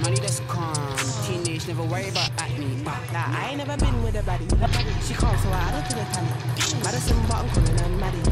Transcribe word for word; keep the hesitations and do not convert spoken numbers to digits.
money that's calm. Teenage, never worry about acne. Nah, I ain't never been with a baddie. She calls so I don't to the tanny. Madison, but I'm calling her Maddie.